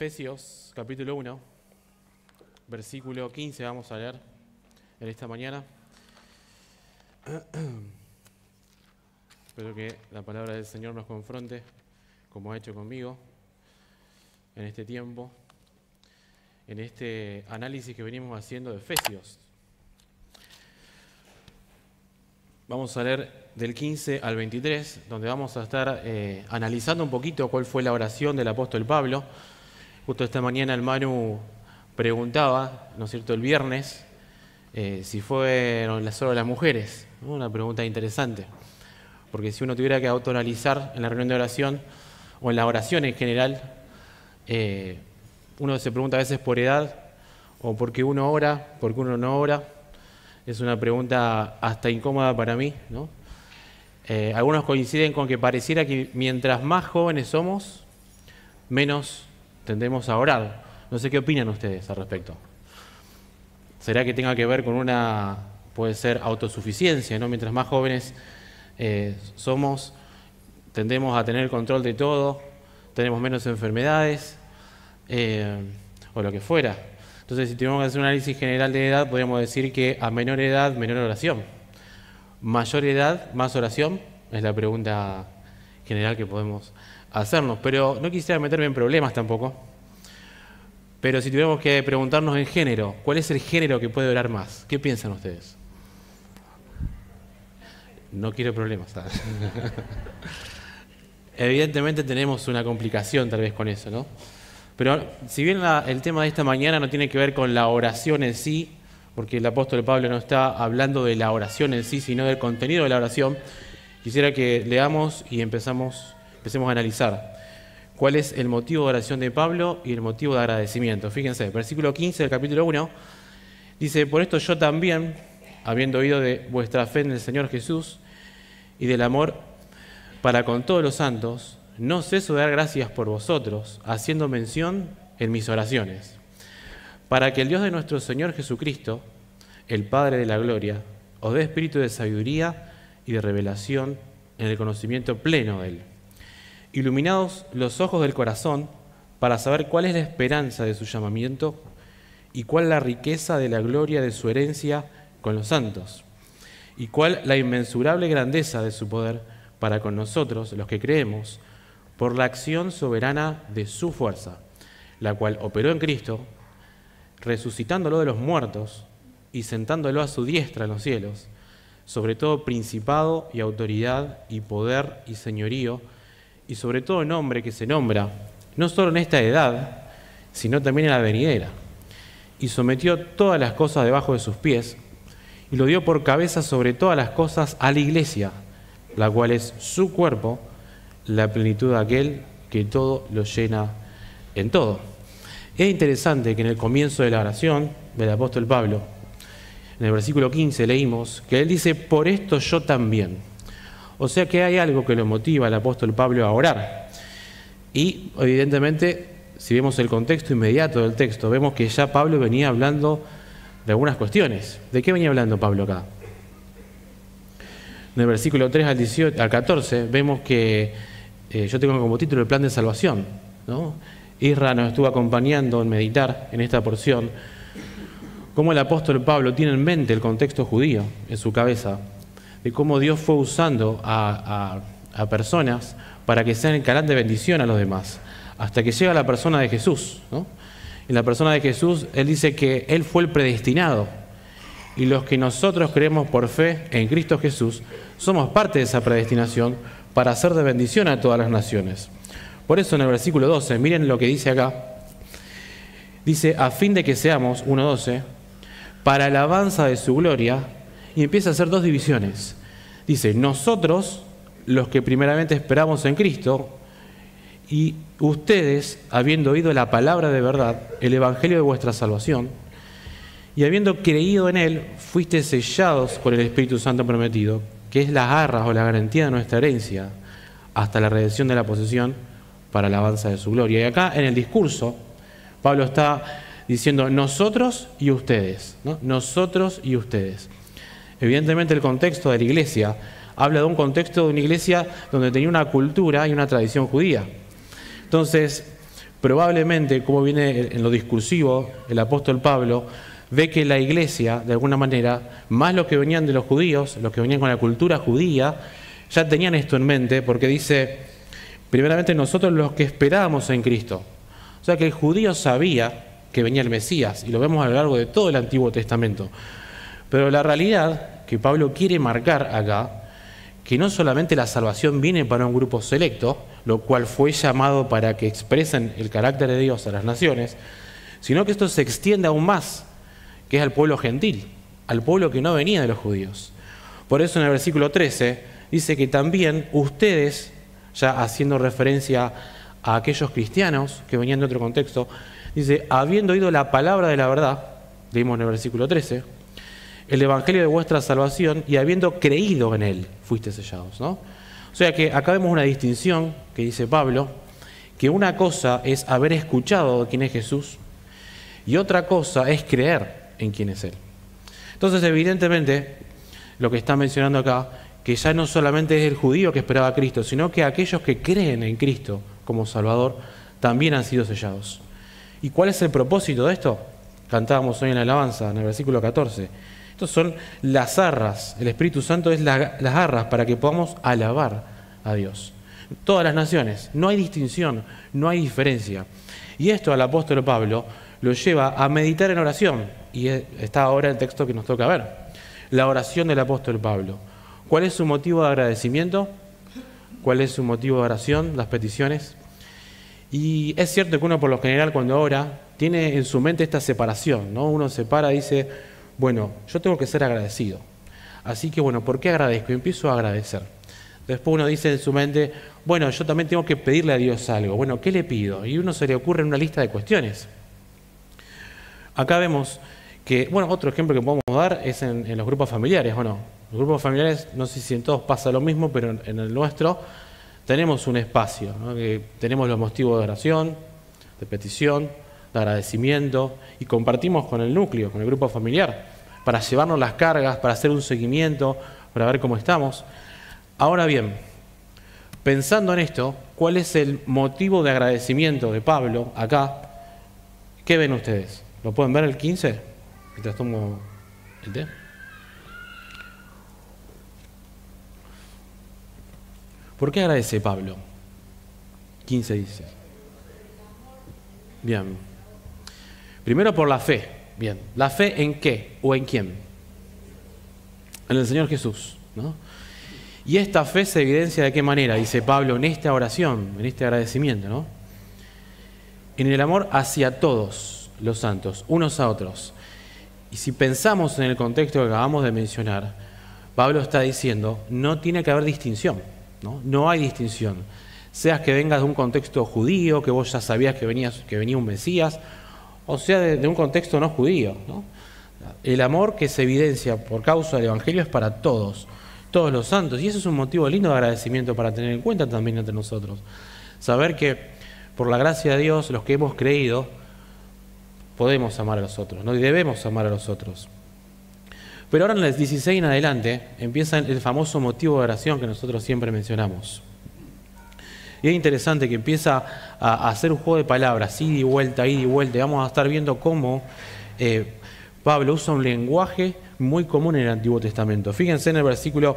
Efesios capítulo 1, versículo 15 vamos a leer en esta mañana. Espero que la palabra del Señor nos confronte, como ha hecho conmigo, en este tiempo, en este análisis que venimos haciendo de Efesios. Vamos a leer del 15 al 23, donde vamos a estar analizando un poquito cuál fue la oración del apóstol Pablo. Justo esta mañana el Manu preguntaba, ¿no es cierto?, el viernes, si fueron solo las mujeres, ¿no? Una pregunta interesante, porque si uno tuviera que autoanalizar en la reunión de oración o en la oración en general, uno se pregunta a veces por edad o por qué uno ora, por qué uno no ora. Es una pregunta hasta incómoda para mí, ¿no? Algunos coinciden con que pareciera que mientras más jóvenes somos, menos tendemos a orar. No sé qué opinan ustedes al respecto. ¿Será que tenga que ver con puede ser autosuficiencia, ¿no? Mientras más jóvenes somos, tendemos a tener control de todo, tenemos menos enfermedades, o lo que fuera. Entonces, si tenemos que hacer un análisis general de edad, podríamos decir que a menor edad, menor oración. Mayor edad, más oración, es la pregunta general que podemos hacernos. Pero no quisiera meterme en problemas tampoco. Pero si tuviéramos que preguntarnos en género, ¿cuál es el género que puede orar más? ¿Qué piensan ustedes? No quiero problemas. Evidentemente tenemos una complicación tal vez con eso, ¿no? Pero si bien el tema de esta mañana no tiene que ver con la oración en sí, porque el apóstol Pablo no está hablando de la oración en sí, sino del contenido de la oración, quisiera que leamos y empecemos a analizar cuál es el motivo de oración de Pablo y el motivo de agradecimiento. Fíjense, versículo 15 del capítulo 1, dice: por esto yo también, habiendo oído de vuestra fe en el Señor Jesús y del amor para con todos los santos, no ceso de dar gracias por vosotros, haciendo mención en mis oraciones, para que el Dios de nuestro Señor Jesucristo, el Padre de la gloria, os dé espíritu de sabiduría y de revelación en el conocimiento pleno de Él, iluminados los ojos del corazón para saber cuál es la esperanza de su llamamiento y cuál la riqueza de la gloria de su herencia con los santos, y cuál la inmensurable grandeza de su poder para con nosotros, los que creemos, por la acción soberana de su fuerza, la cual operó en Cristo, resucitándolo de los muertos y sentándolo a su diestra en los cielos, sobre todo principado y autoridad y poder y señorío, y sobre todo nombre que se nombra, no solo en esta edad, sino también en la venidera, y sometió todas las cosas debajo de sus pies, y lo dio por cabeza sobre todas las cosas a la Iglesia, la cual es su cuerpo, la plenitud de aquel que todo lo llena en todo. Es interesante que en el comienzo de la oración del apóstol Pablo, en el versículo 15 leímos que él dice: por esto yo también. O sea que hay algo que lo motiva al apóstol Pablo a orar. Y evidentemente, si vemos el contexto inmediato del texto, vemos que ya Pablo venía hablando de algunas cuestiones. ¿De qué venía hablando Pablo acá? En el versículo 3 al 14 vemos que yo tengo como título el plan de salvación, ¿no? Isra nos estuvo acompañando en meditar en esta porción cómo el apóstol Pablo tiene en mente el contexto judío en su cabeza, de cómo Dios fue usando a personas para que sean el canal de bendición a los demás, hasta que llega la persona de Jesús, ¿no? En la persona de Jesús, él dice que él fue el predestinado, y los que nosotros creemos por fe en Cristo Jesús somos parte de esa predestinación para hacer de bendición a todas las naciones. Por eso en el versículo 12, miren lo que dice acá. Dice: a fin de que seamos, 1:12, para alabanza de su gloria, y empieza a hacer dos divisiones. Dice: nosotros, los que primeramente esperamos en Cristo, y ustedes, habiendo oído la palabra de verdad, el evangelio de vuestra salvación, y habiendo creído en él, fuiste sellados por el Espíritu Santo prometido, que es las arras o la garantía de nuestra herencia, hasta la redención de la posesión para alabanza de su gloria. Y acá en el discurso, Pablo está diciendo nosotros y ustedes, ¿no? Nosotros y ustedes. Evidentemente el contexto de la iglesia habla de un contexto de una iglesia donde tenía una cultura y una tradición judía. Entonces, probablemente, como viene en lo discursivo, el apóstol Pablo ve que la iglesia, de alguna manera, más los que venían de los judíos, los que venían con la cultura judía, ya tenían esto en mente, porque dice, primeramente nosotros los que esperábamos en Cristo. O sea que el judío sabía que venía el Mesías, y lo vemos a lo largo de todo el Antiguo Testamento. Pero la realidad que Pablo quiere marcar acá, que no solamente la salvación viene para un grupo selecto, lo cual fue llamado para que expresen el carácter de Dios a las naciones, sino que esto se extiende aún más, que es al pueblo gentil, al pueblo que no venía de los judíos. Por eso en el versículo 13 dice que también ustedes, ya haciendo referencia a aquellos cristianos que venían de otro contexto, dice, habiendo oído la palabra de la verdad, leímos en el versículo 13, el evangelio de vuestra salvación, y habiendo creído en él, fuiste sellados, ¿no? O sea que acá vemos una distinción que dice Pablo, que una cosa es haber escuchado quién es Jesús y otra cosa es creer en quién es él. Entonces, evidentemente, lo que está mencionando acá, que ya no solamente es el judío que esperaba a Cristo, sino que aquellos que creen en Cristo como Salvador también han sido sellados. ¿Y cuál es el propósito de esto? Cantábamos hoy en la alabanza, en el versículo 14. Estos son las arras, el Espíritu Santo es las arras para que podamos alabar a Dios. Todas las naciones, no hay distinción, no hay diferencia. Y esto al apóstol Pablo lo lleva a meditar en oración, y está ahora el texto que nos toca ver. La oración del apóstol Pablo. ¿Cuál es su motivo de agradecimiento? ¿Cuál es su motivo de oración? Las peticiones. Y es cierto que uno por lo general cuando ora tiene en su mente esta separación, ¿no? Uno se para y dice, bueno, yo tengo que ser agradecido. Así que bueno, ¿por qué agradezco? Y empiezo a agradecer. Después uno dice en su mente, bueno, yo también tengo que pedirle a Dios algo. Bueno, ¿qué le pido? Y uno se le ocurre una lista de cuestiones. Acá vemos que, bueno, otro ejemplo que podemos dar es en los grupos familiares, ¿o no? Los grupos familiares, no sé si en todos pasa lo mismo, pero en el nuestro tenemos un espacio, ¿no? Que tenemos los motivos de oración, de petición, de agradecimiento, y compartimos con el núcleo, con el grupo familiar, para llevarnos las cargas, para hacer un seguimiento, para ver cómo estamos. Ahora bien, pensando en esto, ¿cuál es el motivo de agradecimiento de Pablo acá? ¿Qué ven ustedes? ¿Lo pueden ver el 15? Mientras tomo el té. ¿Por qué agradece Pablo? 15 dice. Bien. Primero por la fe. Bien. ¿La fe en qué o en quién? En el Señor Jesús, ¿no? Y esta fe se evidencia de qué manera, dice Pablo, en esta oración, en este agradecimiento, ¿no? En el amor hacia todos los santos, unos a otros. Y si pensamos en el contexto que acabamos de mencionar, Pablo está diciendo, no tiene que haber distinción, ¿no? No hay distinción. Seas que vengas de un contexto judío, que vos ya sabías que venía un Mesías, o sea de un contexto no judío, ¿no? El amor que se evidencia por causa del Evangelio es para todos los santos. Y eso es un motivo lindo de agradecimiento para tener en cuenta también entre nosotros. Saber que por la gracia de Dios, los que hemos creído, podemos amar a los otros, ¿no? Y debemos amar a los otros. Pero ahora en el 16 en adelante empieza el famoso motivo de oración que nosotros siempre mencionamos. Y es interesante que empieza a hacer un juego de palabras, ida y vuelta, ida y vuelta. Y vamos a estar viendo cómo Pablo usa un lenguaje muy común en el Antiguo Testamento. Fíjense en el versículo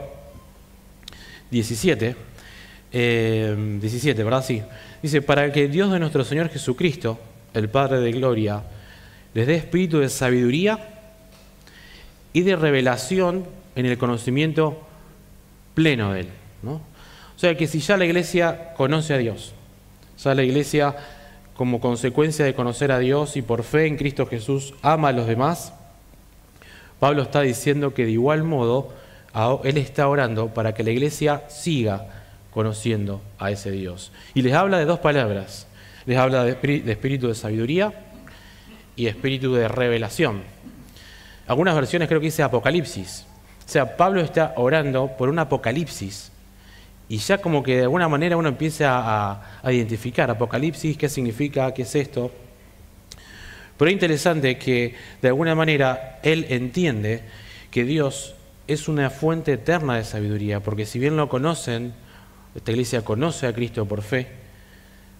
17, ¿verdad? Sí. Dice, para que el Dios de nuestro Señor Jesucristo, el Padre de Gloria, les dé espíritu de sabiduría y de revelación en el conocimiento pleno de Él, ¿no? O sea que si ya la iglesia conoce a Dios, ya la iglesia como consecuencia de conocer a Dios y por fe en Cristo Jesús ama a los demás, Pablo está diciendo que de igual modo él está orando para que la iglesia siga conociendo a ese Dios. Y les habla de dos palabras, les habla de espíritu de sabiduría y espíritu de revelación. Algunas versiones creo que dice apocalipsis. O sea, Pablo está orando por un apocalipsis. Y ya como que de alguna manera uno empieza a identificar apocalipsis, qué significa, qué es esto. Pero es interesante que de alguna manera él entiende que Dios es una fuente eterna de sabiduría, porque si bien lo conocen, esta iglesia conoce a Cristo por fe,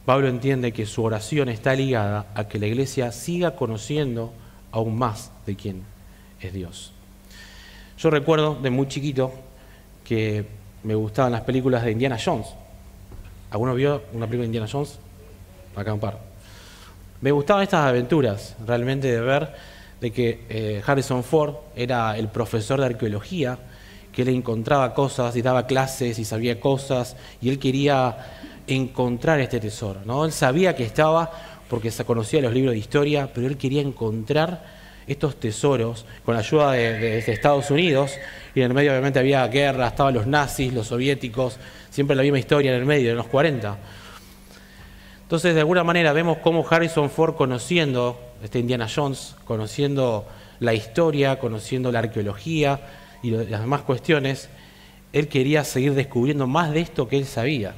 Pablo entiende que su oración está ligada a que la iglesia siga conociendo aún más de quién es Dios. Yo recuerdo de muy chiquito que me gustaban las películas de Indiana Jones. ¿Alguno vio una película de Indiana Jones? Acá un par. Me gustaban estas aventuras, realmente, de ver de que Harrison Ford era el profesor de arqueología, que él encontraba cosas y daba clases y sabía cosas, y él quería encontrar este tesoro, ¿no? Él sabía que estaba porque se conocía los libros de historia, pero él quería encontrar estos tesoros con la ayuda de Estados Unidos, y en el medio obviamente había guerra, estaban los nazis, los soviéticos, siempre la misma historia en el medio, en los 40. Entonces, de alguna manera vemos cómo Harrison Ford, conociendo Indiana Jones, conociendo la historia, conociendo la arqueología y las demás cuestiones, él quería seguir descubriendo más de esto que él sabía.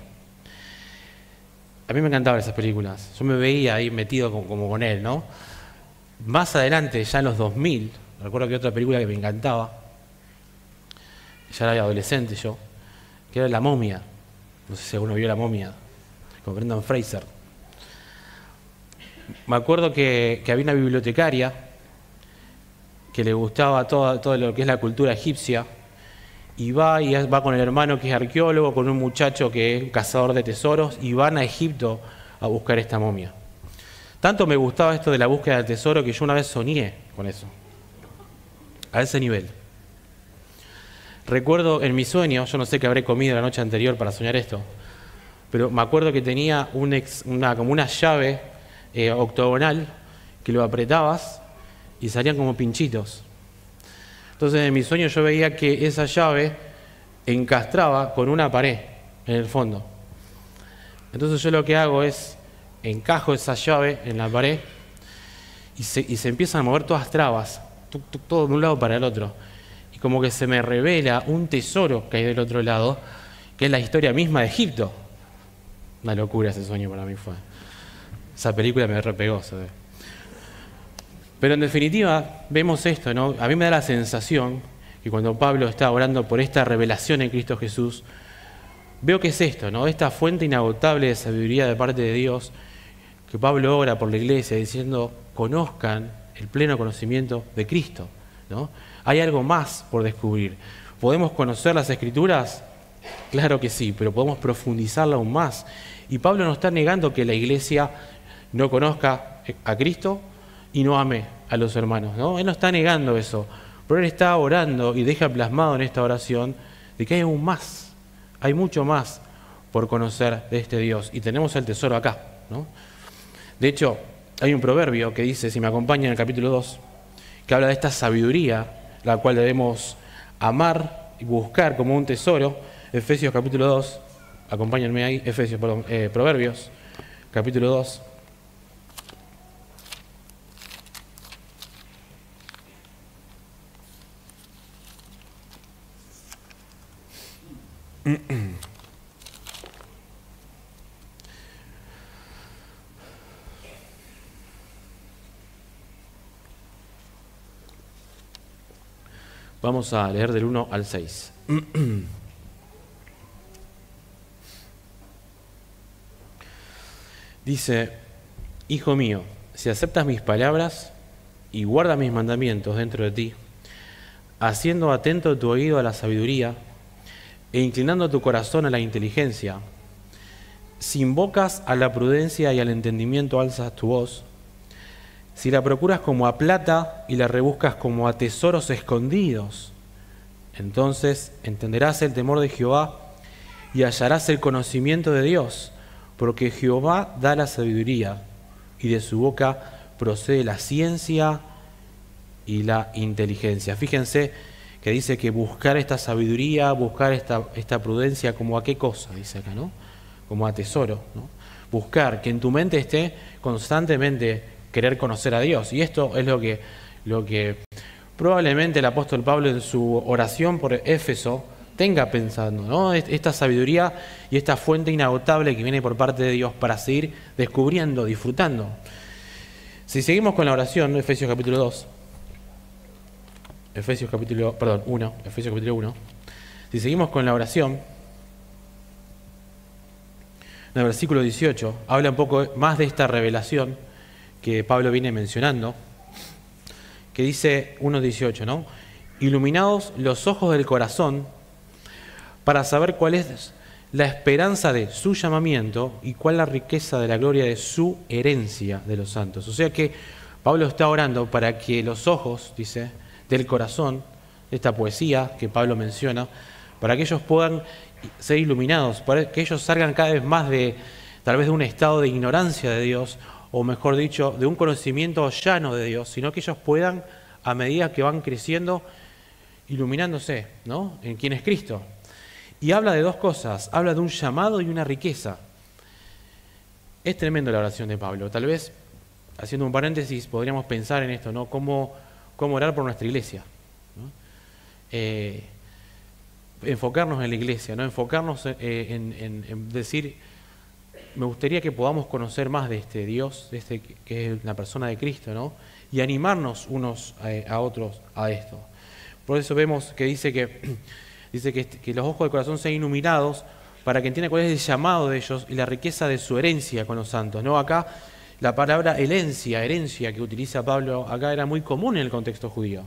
A mí me encantaban esas películas. Yo me veía ahí metido como con él, ¿no? Más adelante, ya en los 2000, recuerdo que otra película que me encantaba, ya era adolescente yo, que era La Momia. No sé si alguno vio La Momia, con Brendan Fraser. Me acuerdo que había una bibliotecaria que le gustaba todo lo que es la cultura egipcia, y va con el hermano que es arqueólogo, con un muchacho que es cazador de tesoros, y van a Egipto a buscar esta momia. Tanto me gustaba esto de la búsqueda del tesoro que yo una vez soñé con eso, a ese nivel. Recuerdo en mi sueño, yo no sé qué habré comido la noche anterior para soñar esto, pero me acuerdo que tenía como una llave octogonal que lo apretabas y salían como pinchitos. Entonces en mi sueño yo veía que esa llave encastraba con una pared en el fondo. Entonces yo lo que hago es encajo esa llave en la pared y se empiezan a mover todas trabas, todo de un lado para el otro. Y como que se me revela un tesoro que hay del otro lado, que es la historia misma de Egipto. Una locura ese sueño para mí fue. Esa película me repegó, ¿sabes? Pero en definitiva, vemos esto, ¿no? A mí me da la sensación que cuando Pablo está orando por esta revelación en Cristo Jesús, veo que es esto, ¿no? Esta fuente inagotable de sabiduría de parte de Dios, que Pablo ora por la iglesia diciendo, conozcan el pleno conocimiento de Cristo, ¿no? Hay algo más por descubrir. ¿Podemos conocer las Escrituras? Claro que sí, pero podemos profundizarla aún más. Y Pablo no está negando que la iglesia no conozca a Cristo y no ame a los hermanos, ¿no? Él no está negando eso, pero él está orando y deja plasmado en esta oración de que hay aún más, hay mucho más por conocer de este Dios, y tenemos el tesoro acá, ¿no? De hecho, hay un proverbio que dice, si me acompaña en el capítulo 2, que habla de esta sabiduría, la cual debemos amar y buscar como un tesoro. Efesios capítulo 2, acompáñenme ahí, Proverbios capítulo 2. Vamos a leer del 1 al 6. Dice, hijo mío, si aceptas mis palabras y guardas mis mandamientos dentro de ti, haciendo atento tu oído a la sabiduría e inclinando tu corazón a la inteligencia, si invocas a la prudencia y al entendimiento alzas tu voz, si la procuras como a plata y la rebuscas como a tesoros escondidos, entonces entenderás el temor de Jehová y hallarás el conocimiento de Dios, porque Jehová da la sabiduría y de su boca procede la ciencia y la inteligencia. Fíjense que dice que buscar esta sabiduría, buscar esta prudencia, como a qué cosa, dice acá, ¿no? Como a tesoro, ¿no? Buscar que en tu mente esté constantemente querer conocer a Dios. Y esto es lo que probablemente el apóstol Pablo en su oración por Éfeso tenga pensando, ¿no? Esta sabiduría y esta fuente inagotable que viene por parte de Dios para seguir descubriendo, disfrutando. Si seguimos con la oración, Efesios capítulo 2, Efesios capítulo 1. Si seguimos con la oración, En el versículo 18 habla un poco más de esta revelación que Pablo viene mencionando, que dice 1:18, ¿no? Iluminados los ojos del corazón para saber cuál es la esperanza de su llamamiento y cuál la riqueza de la gloria de su herencia de los santos. O sea que Pablo está orando para que los ojos, dice, del corazón, esta poesía que Pablo menciona, para que ellos puedan ser iluminados, para que ellos salgan cada vez más de, tal vez de un estado de ignorancia de Dios, o mejor dicho, de un conocimiento llano de Dios, sino que ellos puedan, a medida que van creciendo, iluminándose, ¿no?, en quién es Cristo. Y habla de dos cosas, habla de un llamado y una riqueza. Es tremendo la oración de Pablo. Tal vez, haciendo un paréntesis, podríamos pensar en esto, ¿no? Cómo orar por nuestra iglesia, ¿no? Enfocarnos en la iglesia, ¿no? Enfocarnos en decir, me gustaría que podamos conocer más de este Dios, de este que es la persona de Cristo, ¿no? Y animarnos unos a otros a esto. Por eso vemos que dice que los ojos del corazón sean iluminados para que entiendan cuál es el llamado de ellos y la riqueza de su herencia con los santos, ¿no? Acá la palabra herencia que utiliza Pablo acá era muy común en el contexto judío.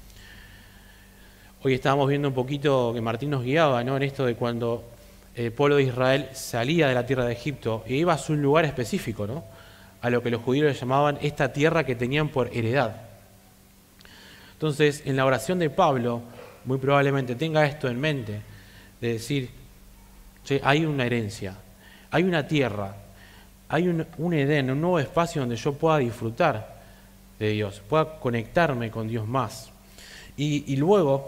Hoy estábamos viendo un poquito que Martín nos guiaba, ¿no?, en esto de cuando el pueblo de Israel salía de la tierra de Egipto e iba a un lugar específico, ¿no?, a lo que los judíos le llamaban esta tierra que tenían por heredad. Entonces, en la oración de Pablo, muy probablemente tenga esto en mente, de decir, che, hay una herencia, hay una tierra, hay un Edén, un nuevo espacio donde yo pueda disfrutar de Dios, pueda conectarme con Dios más. Y luego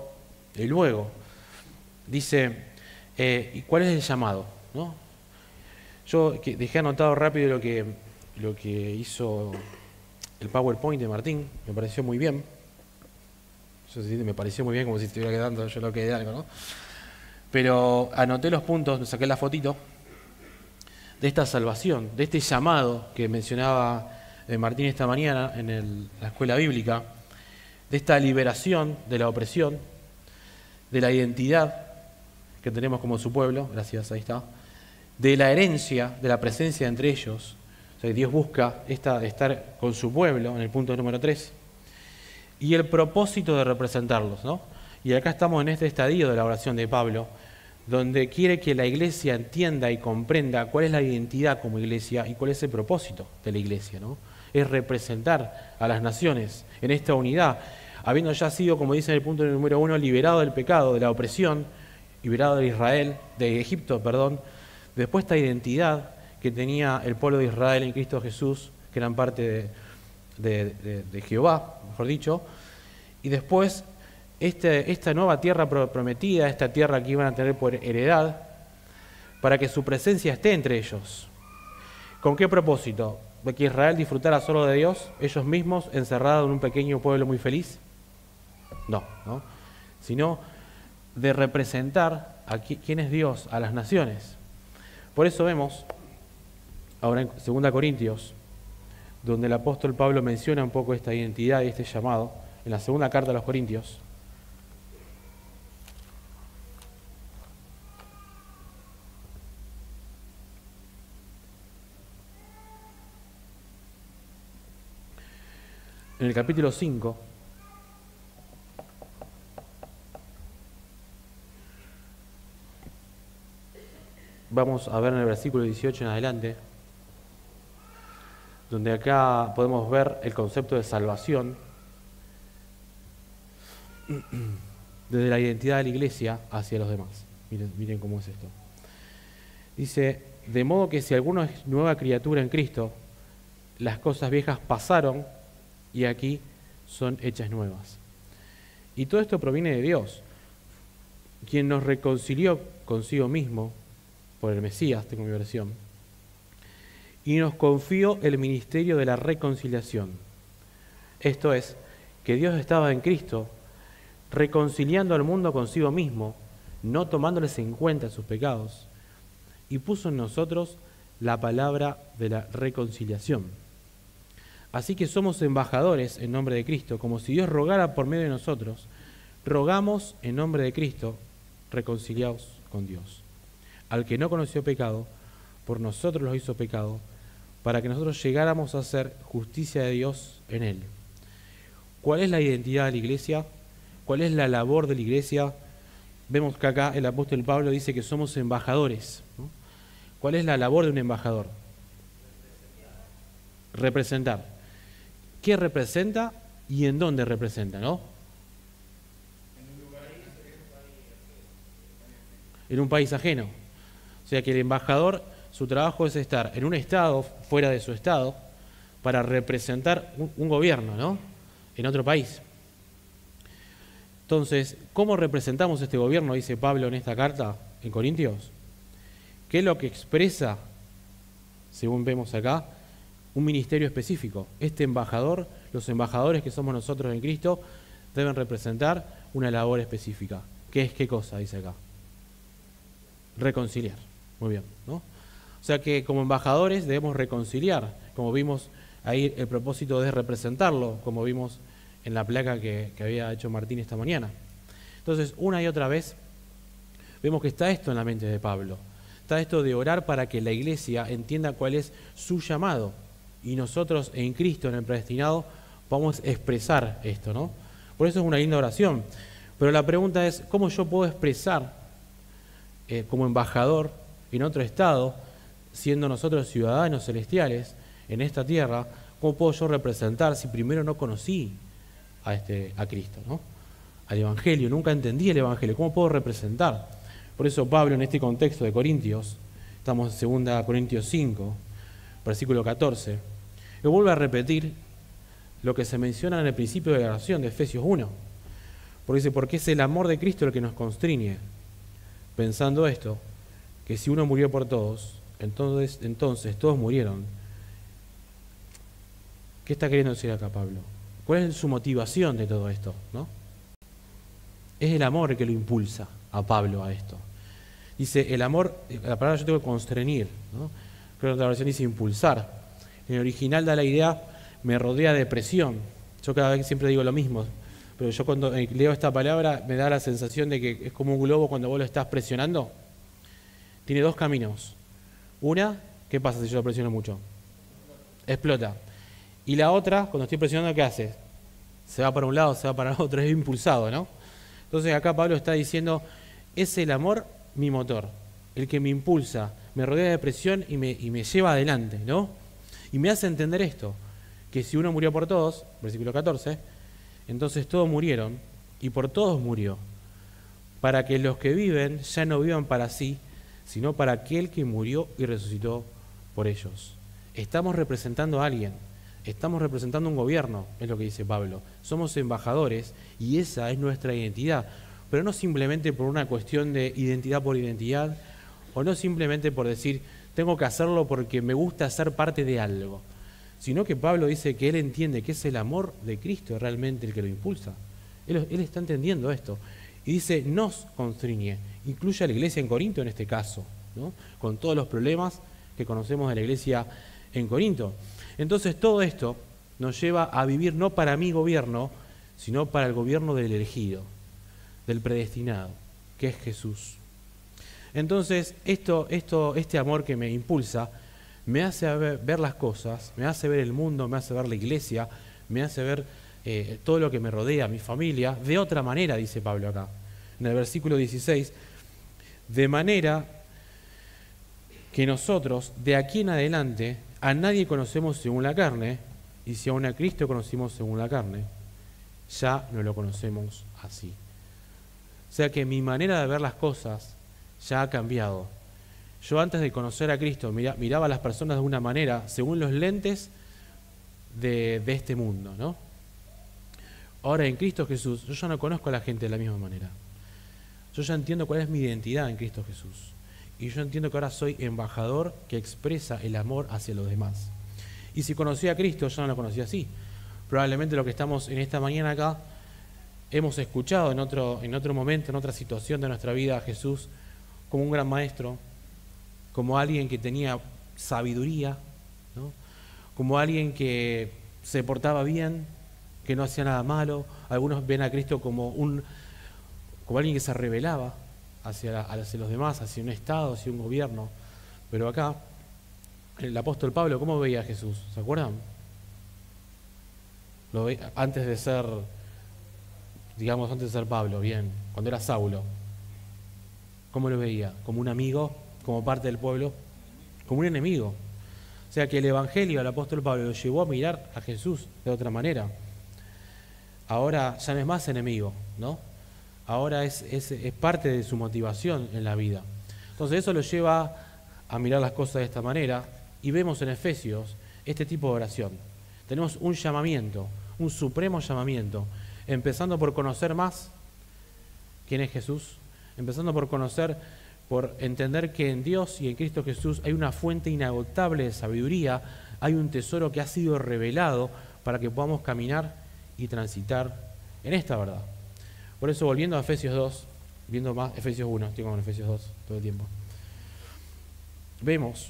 dice, ¿y cuál es el llamado?, ¿no? Yo dejé anotado rápido lo que hizo el PowerPoint de Martín, me pareció muy bien. Me pareció muy bien, como si estuviera quedando yo lo que de algo, ¿no? Pero anoté los puntos, me saqué la fotito de esta salvación, de este llamado que mencionaba Martín esta mañana en la escuela bíblica, de esta liberación de la opresión, de la identidad que tenemos como su pueblo, gracias, ahí está, de la herencia, de la presencia entre ellos. O sea, Dios busca estar con su pueblo, en el punto número 3, y el propósito de representarlos, ¿no? Y acá estamos en este estadio de la oración de Pablo, donde quiere que la iglesia entienda y comprenda cuál es la identidad como iglesia y cuál es el propósito de la iglesia, ¿no? Es representar a las naciones en esta unidad, habiendo ya sido, como dice en el punto número 1, liberado del pecado, de la opresión, liberado de Egipto, después esta identidad que tenía el pueblo de Israel en Cristo Jesús, que eran parte de Jehová, mejor dicho, y después esta nueva tierra prometida, esta tierra que iban a tener por heredad, para que su presencia esté entre ellos. ¿Con qué propósito? ¿De que Israel disfrutara solo de Dios, ellos mismos encerrados en un pequeño pueblo muy feliz? No, sino de representar a quién es Dios a las naciones. Por eso vemos ahora en 2 Corintios, donde el apóstol Pablo menciona un poco esta identidad y este llamado, en la segunda carta a los Corintios. En el capítulo 5, vamos a ver en el versículo 18 en adelante, donde acá podemos ver el concepto de salvación desde la identidad de la iglesia hacia los demás. Miren cómo es esto. Dice, de modo que si alguno es nueva criatura en Cristo, las cosas viejas pasaron y aquí son hechas nuevas. Y todo esto proviene de Dios, quien nos reconcilió consigo mismo por el Mesías, tengo mi versión, y nos confió el ministerio de la reconciliación. Esto es, que Dios estaba en Cristo reconciliando al mundo consigo mismo, no tomándoles en cuenta sus pecados, y puso en nosotros la palabra de la reconciliación. Así que somos embajadores en nombre de Cristo, como si Dios rogara por medio de nosotros. Rogamos en nombre de Cristo, reconciliaos con Dios. Al que no conoció pecado, por nosotros los hizo pecado, para que nosotros llegáramos a ser justicia de Dios en Él. ¿Cuál es la identidad de la iglesia? ¿Cuál es la labor de la iglesia? Vemos que acá el apóstol Pablo dice que somos embajadores, ¿no? ¿Cuál es la labor de un embajador? Representar. ¿Qué representa y en dónde representa, no? En un país ajeno. O sea que el embajador, su trabajo es estar en un estado, fuera de su estado, para representar un gobierno, ¿no? En otro país. Entonces, ¿cómo representamos este gobierno? Dice Pablo en esta carta en Corintios. ¿Qué es lo que expresa, según vemos acá, un ministerio específico? Este embajador, los embajadores que somos nosotros en Cristo, deben representar una labor específica. ¿Qué es qué cosa? Dice acá. Reconciliar. Muy bien, ¿no? O sea que como embajadores debemos reconciliar, como vimos ahí el propósito de representarlo, como vimos en la placa que había hecho Martín esta mañana. Entonces, una y otra vez, vemos que está esto en la mente de Pablo. Está esto de orar para que la iglesia entienda cuál es su llamado. Y nosotros en Cristo, en el predestinado, vamos a expresar esto, ¿no? Por eso es una linda oración. Pero la pregunta es, ¿cómo yo puedo expresar como embajador en otro estado, siendo nosotros ciudadanos celestiales en esta tierra, cómo puedo yo representar si primero no conocí a Cristo, ¿no? Al Evangelio, nunca entendí el Evangelio, ¿cómo puedo representar? Por eso Pablo en este contexto de Corintios, estamos en 2 Corintios 5, versículo 14, le vuelve a repetir lo que se menciona en el principio de la oración de Efesios 1, porque dice, porque es el amor de Cristo el que nos constriñe, pensando esto, que si uno murió por todos, entonces todos murieron. ¿Qué está queriendo decir acá Pablo? ¿Cuál es su motivación de todo esto, ¿no? Es el amor el que lo impulsa a Pablo a esto. Dice, el amor, la palabra yo tengo que constreñir, ¿no? Creo que la versión dice impulsar. En el original da la idea, me rodea de presión. Yo cada vez siempre digo lo mismo, pero yo cuando leo esta palabra me da la sensación de que es como un globo cuando vos lo estás presionando. Tiene dos caminos. Una, ¿qué pasa si yo lo presiono mucho? Explota. Y la otra, cuando estoy presionando, ¿qué hace? Se va para un lado, se va para el otro, es impulsado, ¿no? Entonces acá Pablo está diciendo, es el amor mi motor, el que me impulsa, me rodea de presión y me lleva adelante, ¿no? Y me hace entender esto, que si uno murió por todos, versículo 14, entonces todos murieron y por todos murió, para que los que viven ya no vivan para sí, sino para aquel que murió y resucitó por ellos. Estamos representando a alguien, estamos representando un gobierno, es lo que dice Pablo. Somos embajadores y esa es nuestra identidad, pero no simplemente por una cuestión de identidad por identidad, o no simplemente por decir, tengo que hacerlo porque me gusta ser parte de algo, sino que Pablo dice que él entiende que es el amor de Cristo realmente el que lo impulsa. Él está entendiendo esto. Y dice, nos constriñe, incluye a la iglesia en Corinto en este caso, ¿no? Con todos los problemas que conocemos de la iglesia en Corinto. Entonces todo esto nos lleva a vivir no para mi gobierno, sino para el gobierno del elegido, del predestinado, que es Jesús. Entonces este amor que me impulsa me hace ver las cosas, me hace ver el mundo, me hace ver la iglesia, me hace ver todo lo que me rodea, mi familia, de otra manera, dice Pablo acá, en el versículo 16, de manera que nosotros, de aquí en adelante, a nadie conocemos según la carne, y si aún a Cristo conocimos según la carne, ya no lo conocemos así. O sea que mi manera de ver las cosas ya ha cambiado. Yo antes de conocer a Cristo miraba a las personas de una manera, según los lentes de este mundo, ¿no? Ahora en Cristo Jesús, yo ya no conozco a la gente de la misma manera. Yo ya entiendo cuál es mi identidad en Cristo Jesús. Y yo entiendo que ahora soy embajador que expresa el amor hacia los demás. Y si conocí a Cristo, yo no lo conocí así. Probablemente lo que estamos en esta mañana acá, hemos escuchado en otro momento, en otra situación de nuestra vida a Jesús como un gran maestro, como alguien que tenía sabiduría, ¿no? Como alguien que se portaba bien, que no hacía nada malo. Algunos ven a Cristo como alguien que se rebelaba hacia los demás, hacia un Estado, hacia un gobierno. Pero acá el apóstol Pablo, ¿cómo veía a Jesús? ¿Se acuerdan? Antes de ser, digamos, antes de ser Pablo, bien, cuando era Saulo. ¿Cómo lo veía? ¿Como un amigo? ¿Como parte del pueblo? Como un enemigo. O sea que el evangelio al apóstol Pablo lo llevó a mirar a Jesús de otra manera. Ahora ya no es más enemigo, ¿no? Ahora es parte de su motivación en la vida. Entonces eso lo lleva a mirar las cosas de esta manera, y vemos en Efesios este tipo de oración. Tenemos un llamamiento, un supremo llamamiento, empezando por conocer más quién es Jesús, empezando por conocer, por entender que en Dios y en Cristo Jesús hay una fuente inagotable de sabiduría, hay un tesoro que ha sido revelado para que podamos caminar y transitar en esta verdad. Por eso, volviendo a Efesios 2, viendo más Efesios 1, estoy con Efesios 2 todo el tiempo, vemos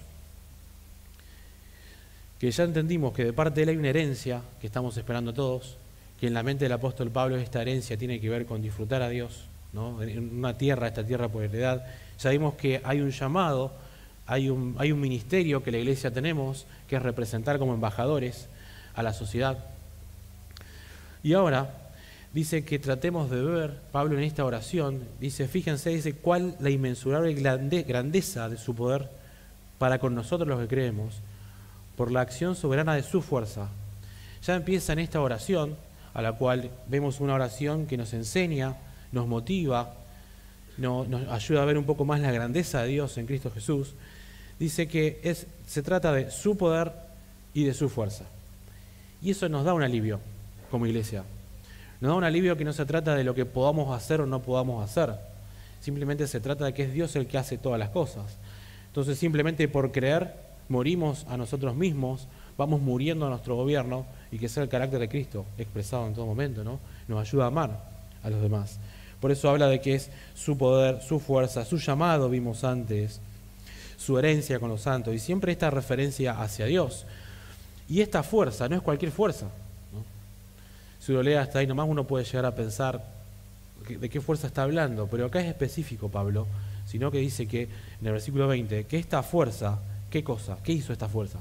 que ya entendimos que de parte de él hay una herencia que estamos esperando todos, que en la mente del apóstol Pablo esta herencia tiene que ver con disfrutar a Dios, ¿no? En una tierra, esta tierra por heredad. Ya vimos que hay un llamado, hay un ministerio que la iglesia tenemos, que es representar como embajadores a la sociedad. Y ahora dice que tratemos de ver, Pablo en esta oración, dice, fíjense, dice, cuál la inmensurable grandeza de su poder para con nosotros los que creemos, por la acción soberana de su fuerza. Ya empieza en esta oración, a la cual vemos una oración que nos enseña, nos motiva, nos ayuda a ver un poco más la grandeza de Dios en Cristo Jesús. Dice que se trata de su poder y de su fuerza. Y eso nos da un alivio como iglesia. Nos da un alivio que no se trata de lo que podamos hacer o no podamos hacer. Simplemente se trata de que es Dios el que hace todas las cosas. Entonces simplemente por creer morimos a nosotros mismos, vamos muriendo a nuestro gobierno, y que sea el carácter de Cristo expresado en todo momento, ¿no? Nos ayuda a amar a los demás. Por eso habla de que es su poder, su fuerza, su llamado, vimos antes, su herencia con los santos, y siempre esta referencia hacia Dios. Y esta fuerza no es cualquier fuerza, ¿no? Si uno lee hasta ahí nomás uno puede llegar a pensar de qué fuerza está hablando, pero acá es específico Pablo, sino que dice que en el versículo 20, que esta fuerza, ¿qué cosa? ¿Qué hizo esta fuerza?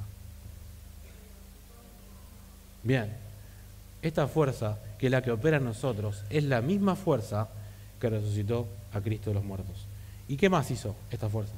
Bien, esta fuerza, que es la que opera en nosotros, es la misma fuerza que resucitó a Cristo de los muertos. ¿Y qué más hizo esta fuerza?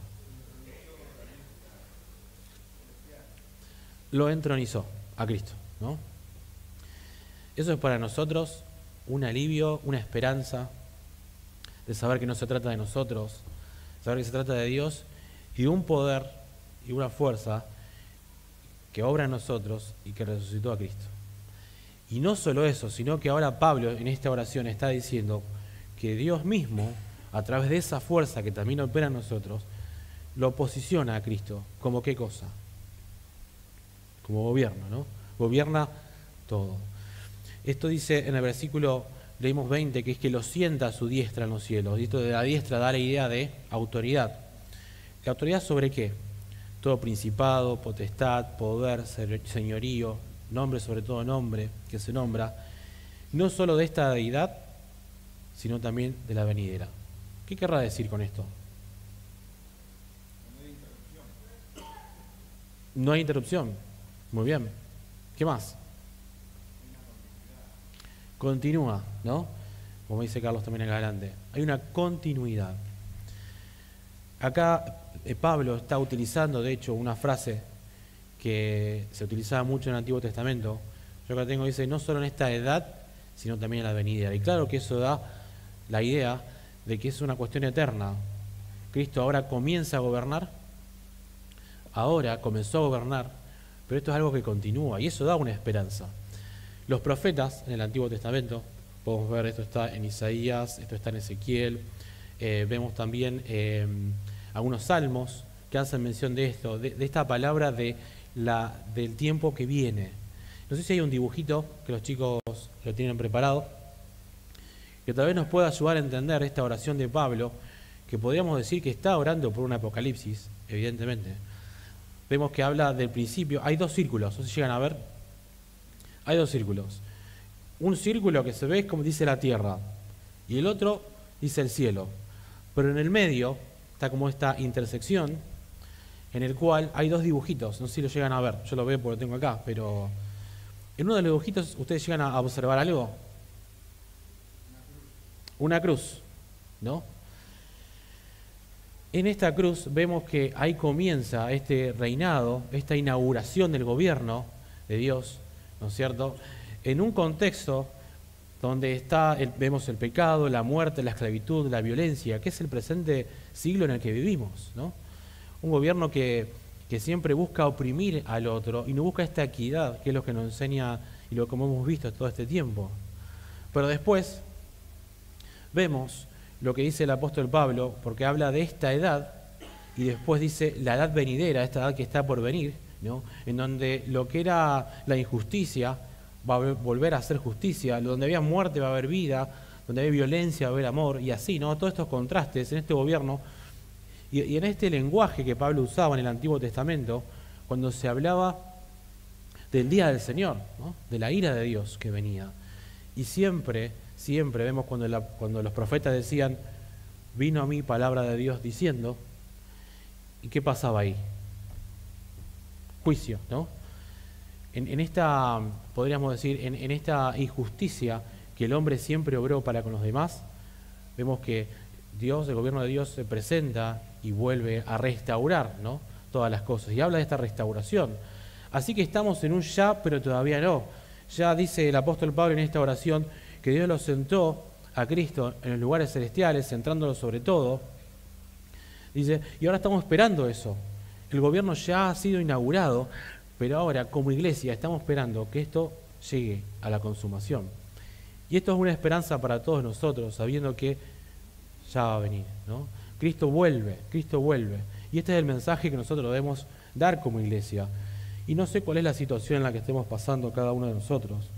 Lo entronizó a Cristo, ¿no? Eso es para nosotros un alivio, una esperanza de saber que no se trata de nosotros, saber que se trata de Dios y de un poder y una fuerza que obra en nosotros y que resucitó a Cristo. Y no solo eso, sino que ahora Pablo en esta oración está diciendo que Dios mismo, a través de esa fuerza que también opera en nosotros, lo posiciona a Cristo como ¿qué cosa? Como gobierno, ¿no? Gobierna todo. Esto dice en el versículo, leímos 20, que es que lo sienta a su diestra en los cielos. Y esto de la diestra da la idea de autoridad. ¿La autoridad sobre qué? Todo principado, potestad, poder, señorío, nombre sobre todo nombre que se nombra, no solo de esta deidad, sino también de la venidera. ¿Qué querrá decir con esto? No hay interrupción. Muy bien. ¿Qué más? Continúa, ¿no? Como dice Carlos también acá adelante. Hay una continuidad. Acá Pablo está utilizando, de hecho, una frase que se utilizaba mucho en el Antiguo Testamento. Yo acá tengo, dice, no solo en esta edad, sino también en la venidera. Y claro que eso da la idea de que es una cuestión eterna. Cristo ahora comienza a gobernar, ahora comenzó a gobernar, pero esto es algo que continúa, y eso da una esperanza. Los profetas en el Antiguo Testamento, podemos ver, esto está en Isaías, esto está en Ezequiel, vemos también algunos salmos que hacen mención de esto, de esta palabra del tiempo que viene. No sé si hay un dibujito que los chicos lo tienen preparado, que tal vez nos pueda ayudar a entender esta oración de Pablo, que podríamos decir que está orando por un apocalipsis, evidentemente. Vemos que habla del principio, hay dos círculos, no sé si llegan a ver, hay dos círculos. Un círculo que se ve es como dice la tierra, y el otro dice el cielo. Pero en el medio está como esta intersección, en el cual hay dos dibujitos, no sé si lo llegan a ver, yo lo veo porque lo tengo acá, pero en uno de los dibujitos ustedes llegan a observar algo. Una cruz, ¿no? En esta cruz vemos que ahí comienza este reinado, esta inauguración del gobierno de Dios, ¿no es cierto? En un contexto donde vemos el pecado, la muerte, la esclavitud, la violencia, que es el presente siglo en el que vivimos, ¿no? Un gobierno que siempre busca oprimir al otro y no busca esta equidad, que es lo que nos enseña y lo que hemos visto todo este tiempo. Pero después vemos lo que dice el apóstol Pablo, porque habla de esta edad y después dice la edad venidera, esta edad que está por venir, ¿no? En donde lo que era la injusticia va a volver a ser justicia, donde había muerte va a haber vida, donde había violencia va a haber amor, y así, ¿no? Todos estos contrastes en este gobierno y en este lenguaje que Pablo usaba en el Antiguo Testamento, cuando se hablaba del día del Señor, ¿no? De la ira de Dios que venía. Y siempre vemos cuando los profetas decían, vino a mí palabra de Dios diciendo, ¿y qué pasaba ahí? Juicio, ¿no? En esta, podríamos decir, en esta injusticia que el hombre siempre obró para con los demás, vemos que Dios, el gobierno de Dios, se presenta y vuelve a restaurar, ¿no? Todas las cosas. Y habla de esta restauración. Así que estamos en un ya, pero todavía no. Ya dice el apóstol Pablo en esta oración que Dios lo sentó a Cristo en los lugares celestiales, centrándolo sobre todo. Dice, y ahora estamos esperando eso. El gobierno ya ha sido inaugurado, pero ahora como iglesia estamos esperando que esto llegue a la consumación. Y esto es una esperanza para todos nosotros, sabiendo que ya va a venir, ¿no? Cristo vuelve, Cristo vuelve. Y este es el mensaje que nosotros debemos dar como iglesia. Y no sé cuál es la situación en la que estemos pasando cada uno de nosotros,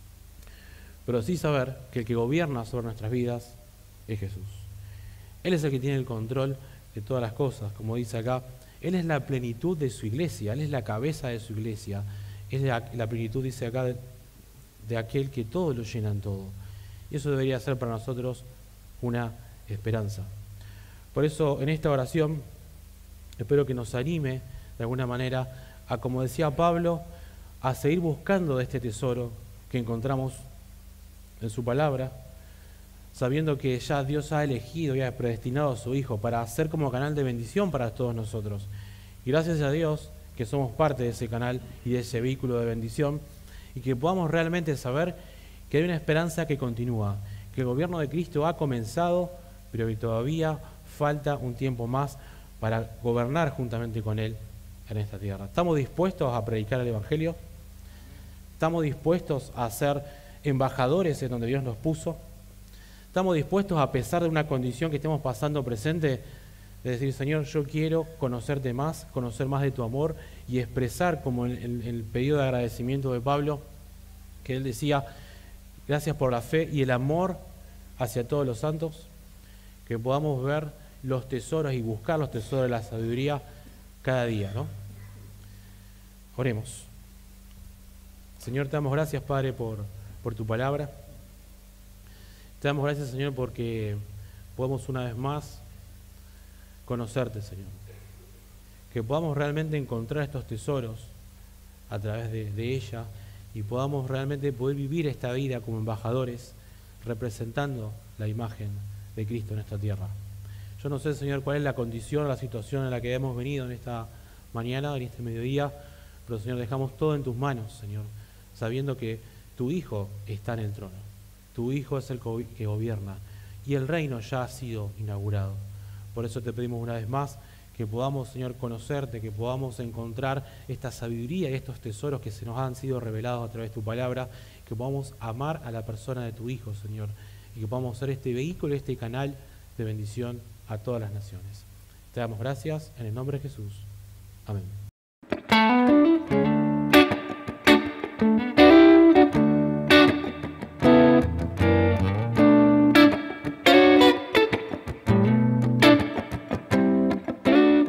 pero sí saber que el que gobierna sobre nuestras vidas es Jesús. Él es el que tiene el control de todas las cosas, como dice acá. Él es la plenitud de su iglesia, Él es la cabeza de su iglesia. Es la plenitud, dice acá, de aquel que todo lo llena en todo. Y eso debería ser para nosotros una esperanza. Por eso, en esta oración, espero que nos anime, de alguna manera, a, como decía Pablo, a seguir buscando de este tesoro que encontramos en su palabra, sabiendo que ya Dios ha elegido y ha predestinado a su Hijo para ser como canal de bendición para todos nosotros. Y gracias a Dios que somos parte de ese canal y de ese vehículo de bendición, y que podamos realmente saber que hay una esperanza que continúa, que el gobierno de Cristo ha comenzado, pero que todavía falta un tiempo más para gobernar juntamente con Él en esta tierra. ¿Estamos dispuestos a predicar el Evangelio? ¿Estamos dispuestos a ser embajadores en donde Dios nos puso? ¿Estamos dispuestos, a pesar de una condición que estemos pasando presente, de decir, Señor, yo quiero conocerte más, conocer más de tu amor y expresar, como en el pedido de agradecimiento de Pablo, que él decía, gracias por la fe y el amor hacia todos los santos, que podamos ver los tesoros y buscar los tesoros de la sabiduría cada día, ¿no? Oremos. Señor, te damos gracias, Padre, por tu palabra. Te damos gracias, Señor, porque podemos una vez más conocerte, Señor. Que podamos realmente encontrar estos tesoros a través de ella y podamos realmente poder vivir esta vida como embajadores representando la imagen de Cristo en esta tierra. Yo no sé, Señor, cuál es la condición, la situación en la que hemos venido en esta mañana, en este mediodía, pero, Señor, dejamos todo en tus manos, Señor, sabiendo que tu Hijo está en el trono. Tu Hijo es el que gobierna y el reino ya ha sido inaugurado. Por eso te pedimos una vez más que podamos, Señor, conocerte, que podamos encontrar esta sabiduría y estos tesoros que se nos han sido revelados a través de tu palabra, que podamos amar a la persona de tu Hijo, Señor, y que podamos ser este vehículo, este canal de bendición a todas las naciones. Te damos gracias en el nombre de Jesús. Amén.